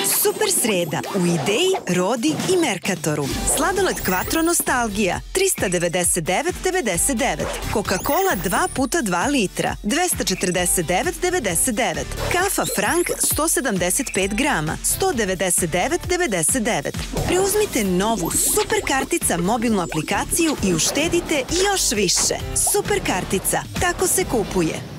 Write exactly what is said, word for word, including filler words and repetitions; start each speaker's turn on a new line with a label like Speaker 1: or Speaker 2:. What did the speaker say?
Speaker 1: Super sreda u Ideji, Rodi i Merkatoru. Sladoled Quattro Nostalgija trista devedeset devet devedeset devet. Coca-Cola dva puta dva litra dvesta četrdeset devet devedeset devet. Kafa Frank sto sedamdeset pet grama sto devedeset devet devedeset devet. Preuzmite novu Super kartica mobilnu aplikaciju i uštedite još više. Super kartica, tako se kupuje.